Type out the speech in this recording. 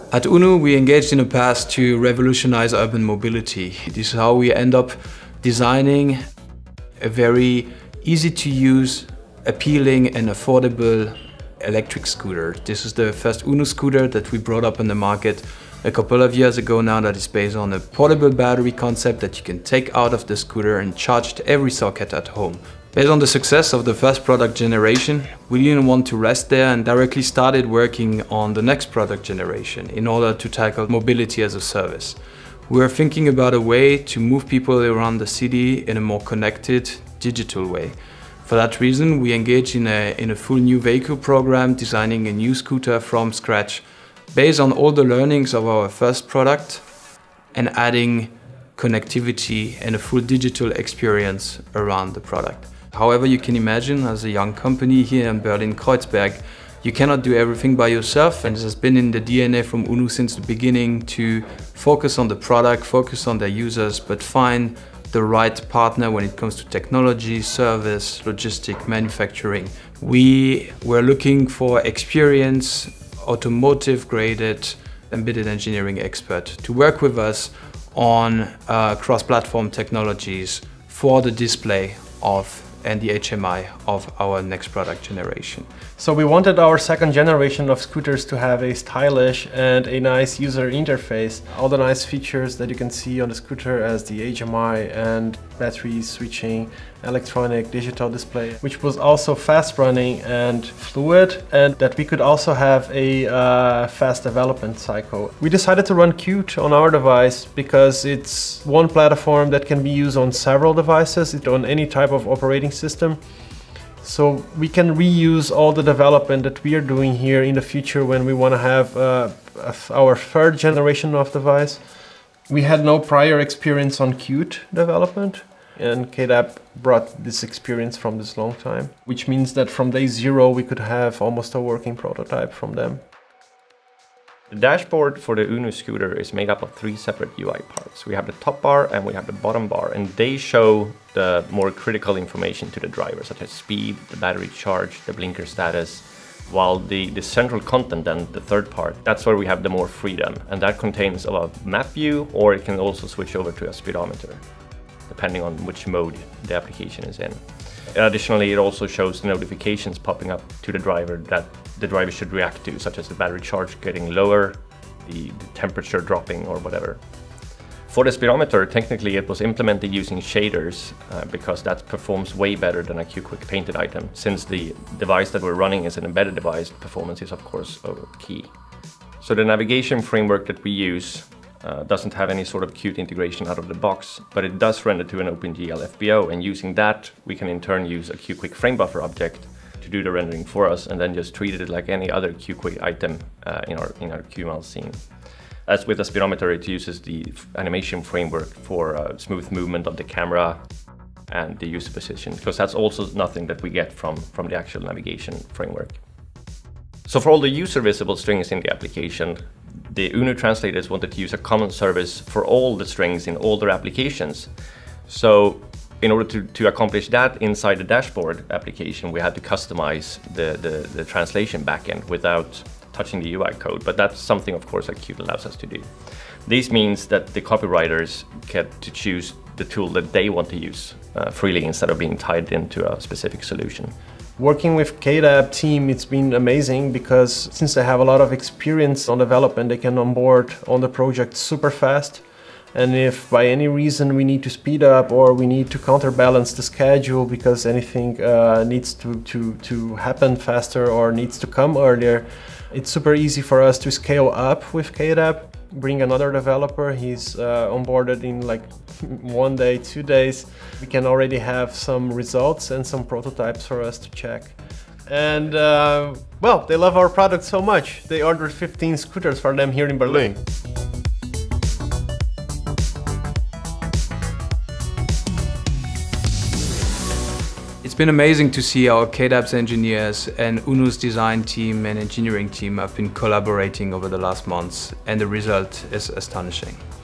At UNO, we engaged in a path to revolutionize urban mobility. This is how we end up designing a very easy to use, appealing and affordable electric scooter. This is the first UNO scooter that we brought up on the market a couple of years ago now, that is based on a portable battery concept that you can take out of the scooter and charge to every socket at home. Based on the success of the first product generation, we didn't want to rest there and directly started working on the next product generation in order to tackle mobility as a service. We were thinking about a way to move people around the city in a more connected, digital way. For that reason, we engaged in a full new vehicle program, designing a new scooter from scratch, based on all the learnings of our first product and adding connectivity and a full digital experience around the product. However, you can imagine, as a young company here in Berlin-Kreuzberg, you cannot do everything by yourself, and this has been in the DNA from UNO since the beginning to focus on the product, focus on their users, but find the right partner when it comes to technology, service, logistics, manufacturing. We were looking for experienced, automotive-graded, embedded engineering expert to work with us on cross-platform technologies for the display of and the HMI of our next product generation. So we wanted our second generation of scooters to have a stylish and a nice user interface. All the nice features that you can see on the scooter, as the HMI and battery switching, electronic digital display, which was also fast running and fluid, and that we could also have a fast development cycle. We decided to run Qt on our device because it's one platform that can be used on several devices, on any type of operating system. So we can reuse all the development that we are doing here in the future when we want to have our third generation of device. We had no prior experience on Qt development, and KDAB brought this experience from this long time, which means that from day zero we could have almost a working prototype from them. The dashboard for the UNO scooter is made up of 3 separate UI parts. We have the top bar and we have the bottom bar, and they show the more critical information to the driver, such as speed, the battery charge, the blinker status, while the central content, then the third part, that's where we have the more freedom, and that contains a map view, or it can also switch over to a speedometer, depending on which mode the application is in. Additionally, it also shows the notifications popping up to the driver that the driver should react to, such as the battery charge getting lower, the temperature dropping, or whatever. For the speedometer, technically it was implemented using shaders because that performs way better than a Q-Quick painted item. Since the device that we're running is an embedded device, performance is of course key. So the navigation framework that we use doesn't have any sort of Qt integration out of the box, but it does render to an OpenGL FBO, and using that we can in turn use a Q-Quick frame buffer object to do the rendering for us, and then just treat it like any other Q-Quick item in our QML scene. As with the speedometer, it uses the animation framework for smooth movement of the camera and the user position, because that's also nothing that we get from the actual navigation framework. So for all the user visible strings in the application, the UNO translators wanted to use a common service for all the strings in all their applications. So in order to accomplish that inside the dashboard application, we had to customize the translation backend without touching the UI code, but that's something of course that Qt allows us to do. This means that the copywriters get to choose the tool that they want to use freely instead of being tied into a specific solution. Working with KDAB team, it's been amazing because since they have a lot of experience on development, they can onboard on the project super fast. And if by any reason we need to speed up or we need to counterbalance the schedule because anything needs to happen faster or needs to come earlier, it's super easy for us to scale up with KDAB. Bring another developer, he's onboarded in like 1 day, 2 days. We can already have some results and some prototypes for us to check. And well, they love our product so much. They ordered 15 scooters for them here in Berlin. It's been amazing to see our KDAB's engineers and UNO's design team and engineering team have been collaborating over the last months, and the result is astonishing.